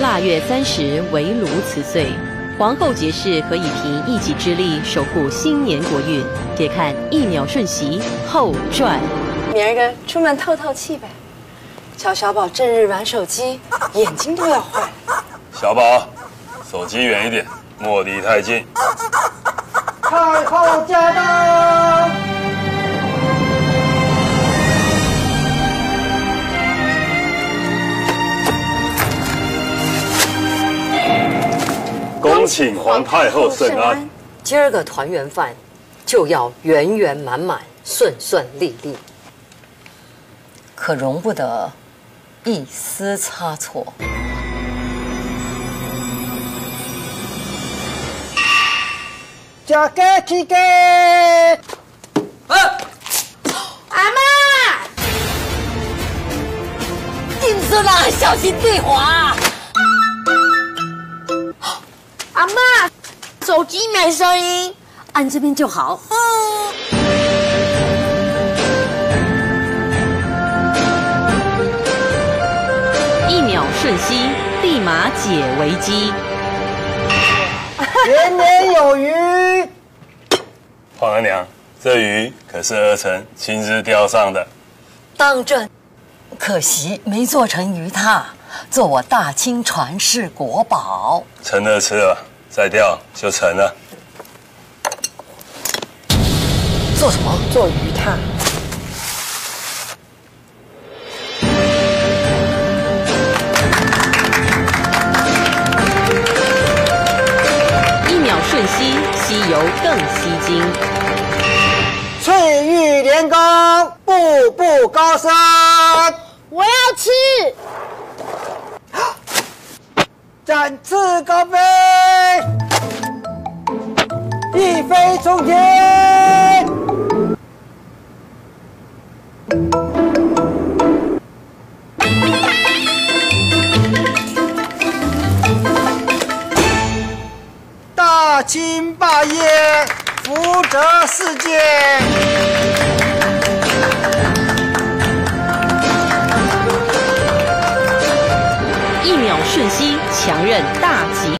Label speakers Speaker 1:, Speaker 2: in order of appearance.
Speaker 1: 腊月30，围炉辞岁。皇后节氏何以凭一己之力守护新年国运？且看一秒瞬息后传。
Speaker 2: 明儿个出门透透气呗。瞧小宝正日玩手机，眼睛都要坏了。
Speaker 3: 小宝，手机远一点，莫离太近。
Speaker 4: 太后驾到！
Speaker 3: 恭请皇太后圣安。
Speaker 5: 今儿个团圆饭就要圆圆满满、顺顺利利，可容不得一丝差错。
Speaker 4: 加给起给！
Speaker 5: 阿妈，定身啦，小心地滑。
Speaker 6: 阿嬷，手机没声音，
Speaker 5: 按这边就好。
Speaker 1: 一秒瞬息，立马解危机。
Speaker 4: 年年有余。
Speaker 3: 皇额娘，这鱼可是儿臣亲自钓上的。
Speaker 5: 当真，可惜没做成鱼榻，做我大清传世国宝。
Speaker 3: 成了吃了，再钓就成了。
Speaker 5: 做什么？
Speaker 2: 做鱼榻。
Speaker 1: 一秒瞬息，西游更吸睛。
Speaker 4: 翠玉莲宫，步步高升。
Speaker 6: 我要吃。
Speaker 4: 展翅高飞，一飞冲天。大清霸业，福泽世界。
Speaker 1: 一秒瞬息，强韧大